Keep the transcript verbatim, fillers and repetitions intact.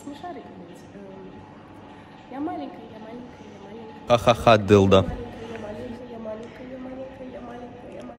смешарик ведь. Я маленькая, я маленькая, я маленькая. Ха-ха-ха, дылда.